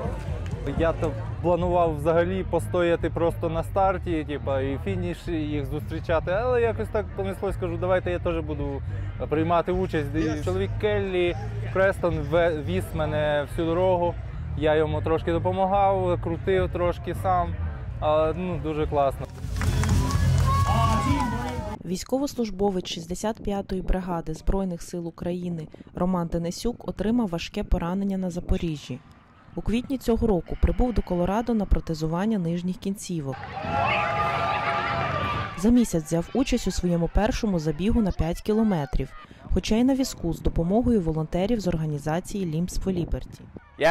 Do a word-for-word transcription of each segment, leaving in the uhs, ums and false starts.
Я то планував взагалі постояти просто на старті, типу, і фініш їх зустрічати, але якось так понеслось, кажу, давайте я теж буду приймати участь. І чоловік Келлі Престон віз мене всю дорогу, я йому трошки допомагав, крутив трошки сам, але ну, дуже класно. Військовослужбовець шістдесят п'ятої бригади Збройних сил України Роман Денисюк отримав важке поранення на Запоріжжі. У квітні цього року прибув до Колорадо на протезування нижніх кінцівок. За місяць взяв участь у своєму першому забігу на п'ять кілометрів, хоча й на візку з допомогою волонтерів з організації Limbs for Liberty.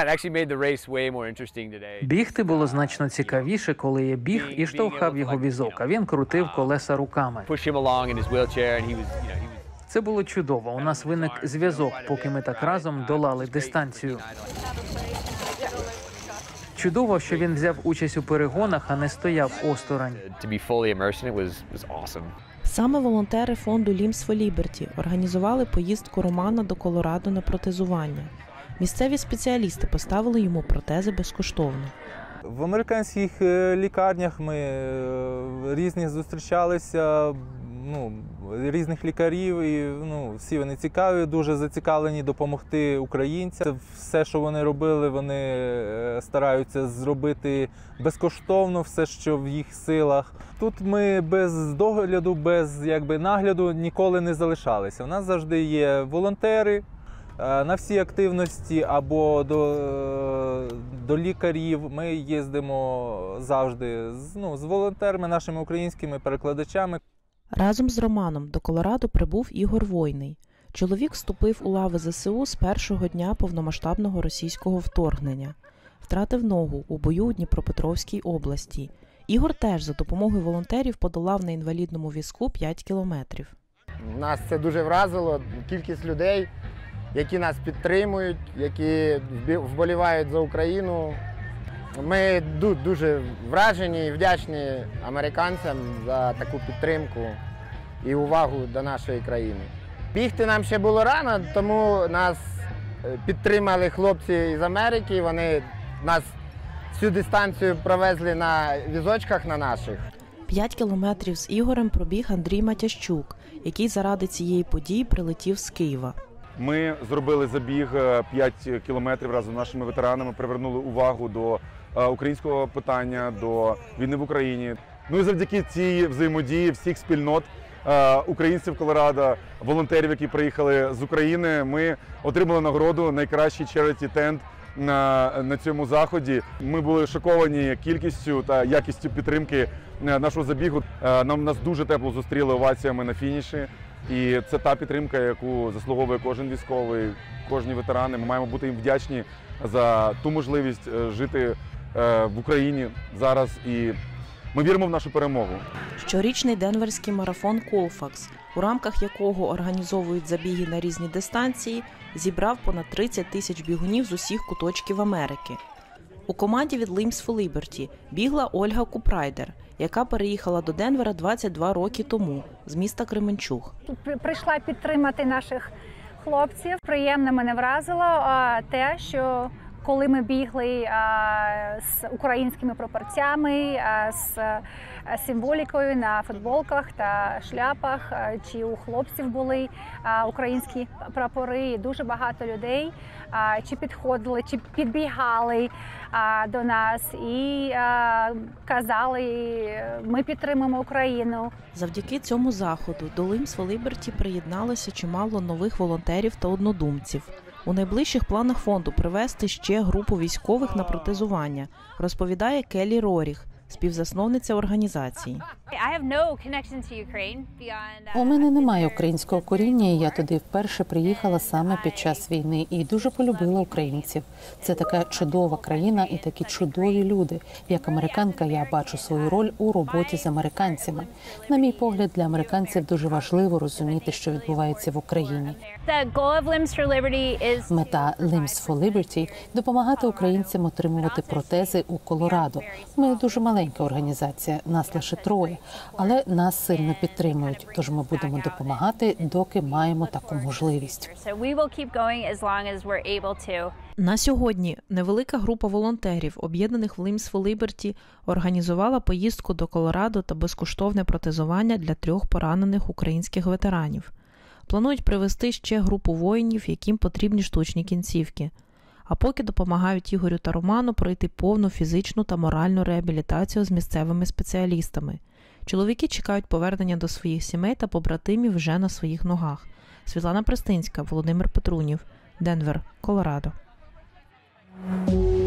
Бігти було значно цікавіше, коли я біг і штовхав його візок, а він крутив колеса руками. Це було чудово. У нас виник зв'язок, поки ми так разом долали дистанцію. Чудово, що він взяв участь у перегонах, а не стояв осторонь. Саме волонтери фонду Limbs for Liberty організували поїздку Романа до Колорадо на протезування. Місцеві спеціалісти поставили йому протези безкоштовно. В американських лікарнях ми різних зустрічалися, ну, різних лікарів, і ну, всі вони цікаві, дуже зацікавлені допомогти українцям. Все, що вони робили, вони стараються зробити безкоштовно, все, що в їх силах. Тут ми без догляду, без якби, нагляду ніколи не залишалися. У нас завжди є волонтери на всі активності або до, до лікарів. Ми їздимо завжди з, ну, з волонтерами, нашими українськими перекладачами. Разом з Романом до Колорадо прибув Ігор Войний. Чоловік вступив у лави зе се у з першого дня повномасштабного російського вторгнення. Втратив ногу у бою у Дніпропетровській області. Ігор теж за допомогою волонтерів подолав на інвалідному візку п'ять кілометрів. Нас це дуже вразило, кількість людей, які нас підтримують, які вболівають за Україну. Ми дуже вражені і вдячні американцям за таку підтримку і увагу до нашої країни. Бігти нам ще було рано, тому нас підтримали хлопці із Америки. Вони нас всю дистанцію провезли на візочках на наших. П'ять кілометрів з Ігорем пробіг Андрій Матящук, який заради цієї події прилетів з Києва. Ми зробили забіг п'ять кілометрів разом з нашими ветеранами, привернули увагу до українського питання, до війни в Україні. Ну і завдяки цій взаємодії всіх спільнот, українців Колорадо, волонтерів, які приїхали з України, ми отримали нагороду «Найкращий charity tent» на, на цьому заході. Ми були шоковані кількістю та якістю підтримки нашого забігу. Нам нас дуже тепло зустріли оваціями на фініші. І це та підтримка, яку заслуговує кожен військовий, кожні ветерани. Ми маємо бути їм вдячні за ту можливість жити в Україні зараз. І ми віримо в нашу перемогу. Щорічний денверський марафон «Колфакс», у рамках якого організовують забіги на різні дистанції, зібрав понад тридцять тисяч бігунів з усіх куточків Америки. У команді від Limbs for Liberty бігла Ольга Купрайдер, яка переїхала до Денвера двадцять два роки тому з міста Кременчуг. Прийшла підтримати наших хлопців. Приємно мене вразило те, що коли ми бігли з українськими прапорцями, з символікою на футболках та шляпах, чи у хлопців були українські прапори, дуже багато людей чи підходили, чи підбігали до нас і казали, ми підтримуємо Україну. Завдяки цьому заходу до Limbs for Liberty приєдналося чимало нових волонтерів та однодумців. У найближчих планах фонду привезти ще групу військових на протезування, розповідає Келлі Роріх, співзасновниця організації. У мене немає українського коріння, і я туди вперше приїхала саме під час війни і дуже полюбила українців. Це така чудова країна і такі чудові люди. Як американка я бачу свою роль у роботі з американцями. На мій погляд, для американців дуже важливо розуміти, що відбувається в Україні. Мета Limbs for Liberty – допомагати українцям отримувати протези у Колорадо. Ми дуже маленькі маленька організація, нас лише троє, але нас сильно підтримують, тож ми будемо допомагати, доки маємо таку можливість. На сьогодні невелика група волонтерів, об'єднаних в Limbs for Liberty, організувала поїздку до Колорадо та безкоштовне протезування для трьох поранених українських ветеранів. Планують привезти ще групу воїнів, яким потрібні штучні кінцівки. А поки допомагають Ігорю та Роману пройти повну фізичну та моральну реабілітацію з місцевими спеціалістами. Чоловіки чекають повернення до своїх сімей та побратимів вже на своїх ногах. Світлана Пристинська, Володимир Петрунів, Денвер, Колорадо.